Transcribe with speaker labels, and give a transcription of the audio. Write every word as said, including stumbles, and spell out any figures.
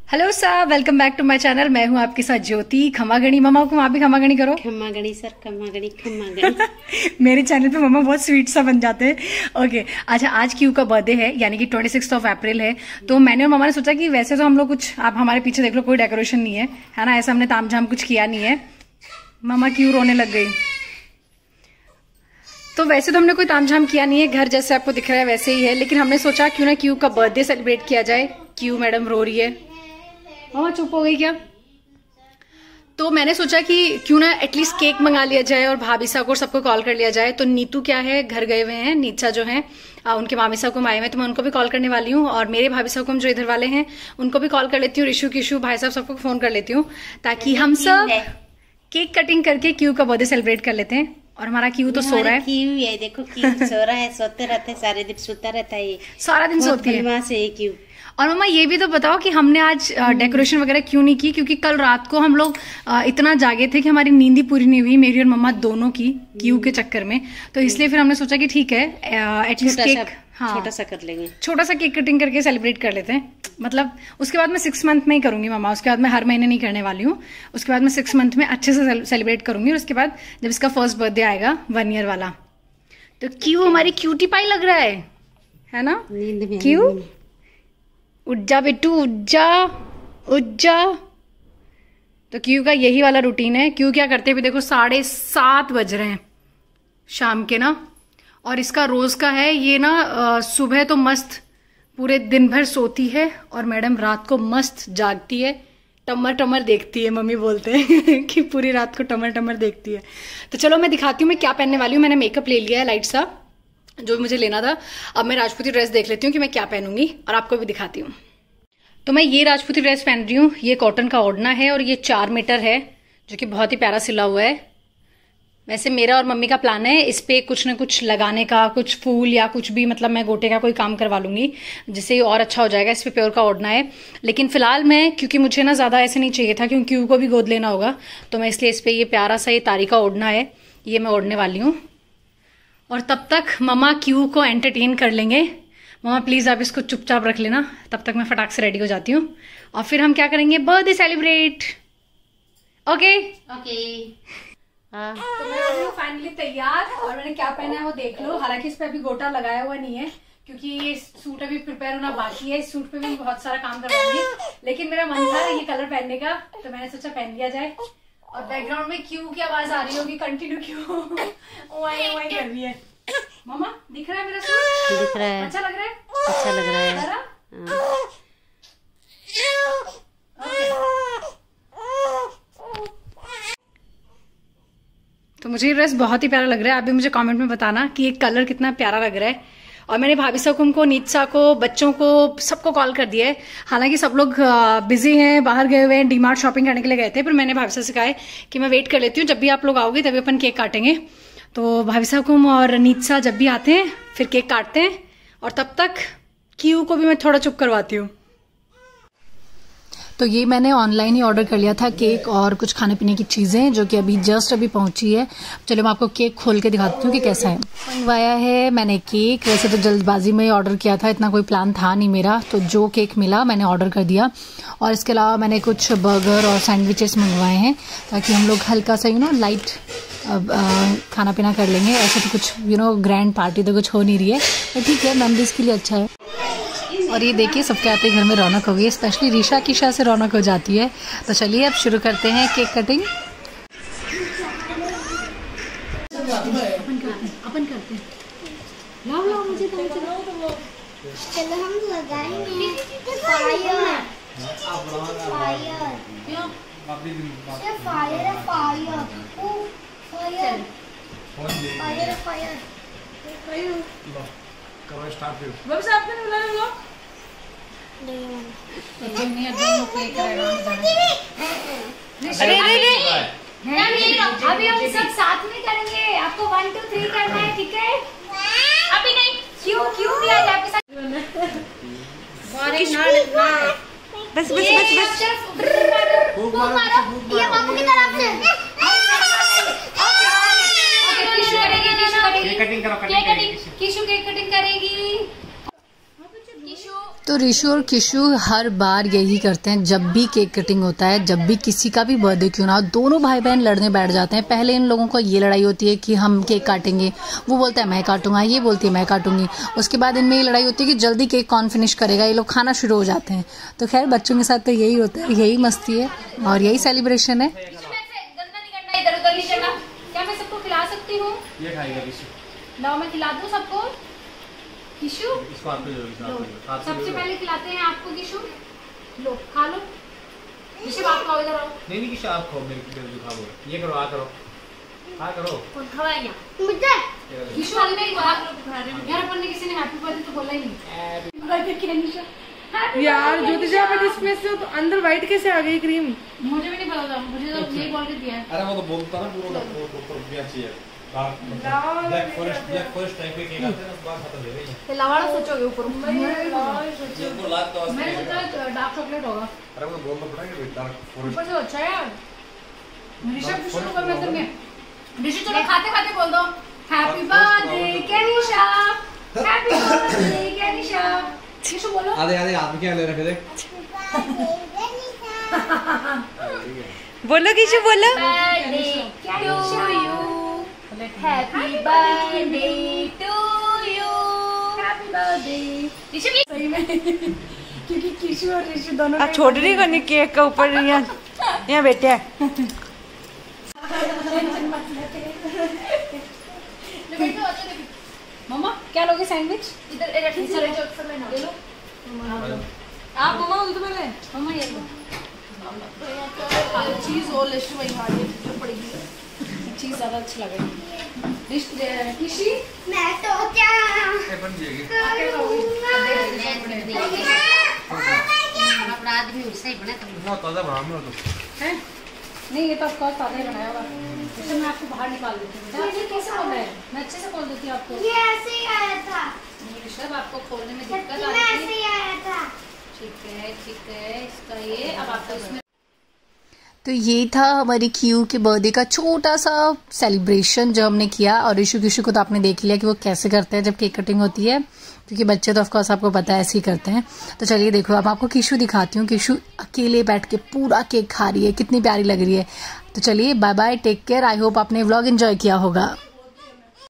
Speaker 1: Hello sir, welcome back to my channel. मैं हूं आपके साथ ज्योति। खमागणी मम्मा को आप भी खमागणी करो।
Speaker 2: खमागणी सर, खमागणी खमागणी।
Speaker 1: मेरे चैनल पे मम्मा बहुत स्वीट सा बन जाते हैं। ओके, अच्छा आज क्यू का बर्थडे है, यानी कि ट्वेंटी सिक्स ऑफ अप्रैल है। तो मैंने और मम्मा ने सोचा कि वैसे तो हम लोग कुछ, आप हमारे पीछे देख लो, कोई डेकोरेशन नहीं है, है ना, ऐसा हमने तामझाम कुछ किया नहीं है। मम्मा क्यों रोने लग गई। तो वैसे तो हमने कोई तामझाम किया नहीं है, घर जैसे आपको दिख रहा है वैसे ही है, लेकिन हमने सोचा क्यों ना क्यू का बर्थडे सेलिब्रेट किया जाए। क्यू मैडम रो रही है। मम्मा चुप हो गई क्या? तो मैंने सोचा कि क्यों ना एटलीस्ट केक मंगा लिया जाए और भाभी साहब को सबको कॉल कर लिया जाए। तो नीतू क्या है, घर गए हुए हैं, नीचा जो है आ, उनके मामी साहब को आए हुए हैं, तो मैं उनको भी कॉल करने वाली हूँ। और मेरे भाभी साहब को जो इधर वाले हैं उनको भी कॉल कर लेती हूँ, ऋषु किशु भाई साहब सबको फोन कर लेती हूँ, ताकि हम सब केक कटिंग करके क्यू का बर्थडे सेलिब्रेट कर लेते हैं। और हमारा क्यू तो सो रहा है।
Speaker 2: क्यू है, देखो क्यू सो रहा है, सोते रहते हैं सारे दिन, सोता रहता है,
Speaker 1: सारा दिन सोती है
Speaker 2: से क्यू।
Speaker 1: और मम्मा ये भी तो बताओ कि हमने आज डेकोरेशन वगैरह क्यों नहीं की, क्योंकि कल रात को हम लोग इतना जागे थे कि हमारी नींद ही पूरी नहीं हुई, मेरी और मम्मा दोनों की, क्यू के चक्कर में। तो इसलिए फिर हमने सोचा कि ठीक है, एटलीस्ट केक हाँ
Speaker 2: छोटा सा कर लेंगे,
Speaker 1: छोटा सा केक कटिंग करके सेलिब्रेट कर लेते हैं। मतलब उसके बाद मैं सिक्स मंथ में ही करूंगी मम्मा, उसके बाद मैं हर महीने नहीं करने वाली हूँ। उसके बाद मैं सिक्स मंथ में अच्छे से सेलिब्रेट करूंगी। और उसके बाद जब इसका फर्स्ट बर्थडे आएगा वन ईयर वाला, तो क्यू हमारी क्यूटी पाई लग रहा है है ना?
Speaker 2: नींद में
Speaker 1: क्यू उज्जा बेटू, उज्जा उज्जा। तो क्यू का यही वाला रूटीन है। क्यू क्या करते हैं, देखो साढ़े सात बज रहे हैं शाम के ना, और इसका रोज का है ये ना, आ, सुबह तो मस्त पूरे दिन भर सोती है और मैडम रात को मस्त जागती है, टमर टमर देखती है, मम्मी बोलते हैं कि पूरी रात को टमर टमर देखती है। तो चलो मैं दिखाती हूँ मैं क्या पहनने वाली हूँ। मैंने मेकअप ले लिया है लाइट सा, जो मुझे लेना था। अब मैं राजपूती ड्रेस देख लेती हूँ कि मैं क्या पहनूंगी और आपको भी दिखाती हूँ। तो मैं ये राजपूती ड्रेस पहन रही हूँ। ये कॉटन का ओढ़ना है और ये चार मीटर है, जो कि बहुत ही प्यारा सिला हुआ है। वैसे मेरा और मम्मी का प्लान है इस पे कुछ ना कुछ लगाने का, कुछ फूल या कुछ भी, मतलब मैं गोटे का कोई काम करवा लूंगी जिससे ये और अच्छा हो जाएगा। इस पे प्योर का ओढ़ना है, लेकिन फिलहाल मैं, क्योंकि मुझे ना ज्यादा ऐसे नहीं चाहिए था, क्योंकि क्यू को भी गोद लेना होगा, तो मैं इसलिए इस पे ये प्यारा सा ये तारी का ओढ़ना है, ये मैं ओढ़ने वाली हूँ। और तब तक मम्मा क्यू को एंटरटेन कर लेंगे। मम्मा प्लीज आप इसको चुपचाप रख लेना, तब तक मैं फटाक से रेडी हो जाती हूँ और फिर हम क्या करेंगे, बर्थडे सेलिब्रेट। Okay
Speaker 2: okay. हाँ,
Speaker 1: तो मैं अभी फाइनली तैयार, और मैंने क्या पहना है वो देख लो। हालांकि इस पे अभी गोटा लगाया हुआ नहीं है, क्योंकि ये सूट अभी प्रिपेयर होना बाकी है। इस सूट पे भी बहुत सारा काम करवाऊंगी, लेकिन मेरा मन था ये कलर पहनने का, तो मैंने सोचा पहन लिया जाए। और बैकग्राउंड में क्यू की आवाज आ रही होगी, कंटिन्यू क्यू ओए ओए कर रही है। मामा दिख रहा है मेरा सूट?
Speaker 2: दिख रहा है,
Speaker 1: अच्छा लग रहा है,
Speaker 2: अच्छा लग रहा है।
Speaker 1: तो मुझे ये ड्रेस बहुत ही प्यारा लग रहा है। आप भी मुझे कमेंट में बताना कि ये कलर कितना प्यारा लग रहा है। और मैंने भाभी साहब को, नीचा को, बच्चों को, सबको कॉल कर दिया है। हालांकि सब लोग बिजी हैं, बाहर गए हुए हैं, डीमार्ट शॉपिंग करने के लिए गए थे, पर मैंने भाभी साहब से कहा है कि मैं वेट कर लेती हूँ, जब भी आप लोग आओगे तभी अपन केक काटेंगे। तो भाभी साहब और नीचा जब भी आते हैं फिर केक काटते हैं, और तब तक क्यू को भी मैं थोड़ा चुप करवाती हूँ। तो ये मैंने ऑनलाइन ही ऑर्डर कर लिया था, केक और कुछ खाने पीने की चीज़ें, जो कि अभी जस्ट अभी पहुंची है। चलो मैं आपको केक खोल के दिखाती हूँ कि कैसा है। मंगवाया है मैंने केक, वैसे तो जल्दबाजी में ही ऑर्डर किया था, इतना कोई प्लान था नहीं मेरा, तो जो केक मिला मैंने ऑर्डर कर दिया। और इसके अलावा मैंने कुछ बर्गर और सैंडविचेस मंगवाए हैं, ताकि हम लोग हल्का सा यू नो लाइट अब खाना पीना कर लेंगे। ऐसे तो कुछ यू नो ग्रैंड पार्टी तो कुछ हो नहीं रही है, तो ठीक है, मेमोरीज के लिए अच्छा है। और ये देखिए सबके आते घर में रौनक हो गई, स्पेशली ऋषा की शाह से रौनक हो जाती है। तो चलिए अब शुरू करते हैं केक कटिंग। अपन करते हैं, लाओ लाओ मुझे तो मुझे
Speaker 3: चलो हम लगाएंगे फायर फायर
Speaker 1: क्यों
Speaker 3: ये फायर है fire oh fire fire fire fire
Speaker 4: करो स्टार्ट फिर
Speaker 1: बस आपने बुलाया लोग नहीं नहीं दोनों केक करेगा।
Speaker 3: अरे अरे
Speaker 1: अभी हम सब साथ में करेंगे, आपको वन टू थ्री करना है, ठीक है? अभी नहीं, क्यों क्यों भी आज आपके साथ
Speaker 2: बस बस बस बस
Speaker 3: फूक मारो, ये बाबू की तरफ से।
Speaker 1: किशु करेगी, किशु करेगी
Speaker 4: केक कटिंग करो,
Speaker 1: cake cutting, Kishu cake cutting करेगी। किशु तो ऋषु और किशु हर बार यही करते हैं, जब भी केक कटिंग होता है, जब भी किसी का भी बर्थडे क्यों ना हो, दोनों भाई बहन लड़ने बैठ जाते हैं। पहले इन लोगों को ये लड़ाई होती है कि हम केक काटेंगे, वो बोलता है मैं काटूंगा, ये बोलती है मैं काटूंगी। उसके बाद इनमें ये लड़ाई होती है कि जल्दी केक कौन फिनिश करेगा, ये लोग खाना शुरू हो जाते हैं। तो खैर बच्चों के साथ तो यही होता है, यही मस्ती है और यही सेलिब्रेशन है।
Speaker 5: इधर उधर नहीं करना। क्या मैं सबको खिला सकती हूँ?
Speaker 4: ये खाएगा किशु।
Speaker 5: लाओ मैं खिला दूँ सबको। किशु
Speaker 4: इसको आप पे जो
Speaker 5: लो, सबसे पहले खिलाते हैं आपको किशु। लो खा लो। किशु आप खाओ, इधर आओ।
Speaker 4: नहीं नहीं किशु आप खाओ, मेरे मेरे को खाओ। ये करो, आ करो, आ करो।
Speaker 5: कौन खवाएगा?
Speaker 3: मुझे
Speaker 5: किशु वाले में यार अपन ने किसी ने हैप्पी बर्थडे तो बोला ही नहीं। बर्थडे क्या निशा?
Speaker 6: यार ज्योतिषा आप इसमें से तो अंदर व्हाइट कैसे आ गई क्रीम?
Speaker 5: मुझे भी नहीं पता था, मुझे तो यही बोल के दिया है।
Speaker 4: अरे वो तो बोलता ना पूरा ऊपर भी अच्छी है। Black forest black forest type के केक आते हैं ना, बाहर खत्म हो गई।
Speaker 5: तो लवाड़ा सोचोगे ऊपर। मैं
Speaker 4: ये को लात तो
Speaker 5: मैं सोचा डार्क चॉकलेट होगा।
Speaker 4: अरे वो तो बोलना पड़ेगा कि डार्क फॉरेस्ट
Speaker 5: ऊपर से अच्छा है यार। निशा शुरू कर मैं तुमने। निशा चलो खाते खाते बोल दो happy birthday Kenisha, happy birthday Kenisha. Kishu बोलो।
Speaker 4: आधे आधे आप क्या ले रखे थे?
Speaker 6: बोलो किशु बोलो।
Speaker 5: Happy birthday to you, happy birthday.
Speaker 6: सही में क्योंकि किशु और ऋषि दोनों आप छोड़ रही को केक का ऊपर यहाँ यहाँ बैठे हैं।
Speaker 5: मम्मा क्या लोगे सैंडविच? इधर एक अच्छी सारे चौक से लेना। ले लो आप मम्मा उधर में ले। मम्मा ये लो चीज और लिस्ट वही हार्ड जो पड़ेगी, चीज ज्यादा अच्छी लगेगी। लिस्ट किशी
Speaker 3: मैं तो क्या
Speaker 4: बन जाएगी।
Speaker 2: अपराध भी उससे ही बना तुम।
Speaker 4: बहुत ताजा बना मैं तो
Speaker 5: है नहीं, ये तो ऑफ कोर्स ताजा ही बनाया होगा। तो मैं आपको बाहर निकाल देती हूँ। ये कैसे बोल रहा है? मैं अच्छे से खोल देती हूँ आपको।
Speaker 3: ये ऐसे ही आया था,
Speaker 5: ऋषभ आपको खोलने में दिक्कत आ
Speaker 3: मैं
Speaker 5: रही
Speaker 3: ऐसे
Speaker 5: थी।
Speaker 3: ही आया था।
Speaker 5: ठीक है ठीक है, इसका ये अब आपको इसमें।
Speaker 1: तो ये था हमारी क्यू के बर्थडे का छोटा सा सेलिब्रेशन जो हमने किया। और ऋषु किशु को तो आपने देख लिया कि वो कैसे करते हैं जब केक कटिंग होती है, क्योंकि बच्चे तो ऑफकोर्स आपको पता है ऐसे ही करते हैं। तो चलिए देखो अब आपको किशु दिखाती हूँ। किशु अकेले बैठ के पूरा केक खा रही है, कितनी प्यारी लग रही है। तो चलिए bye bye, take care. I hope आपने व्लॉग एंजॉय किया होगा।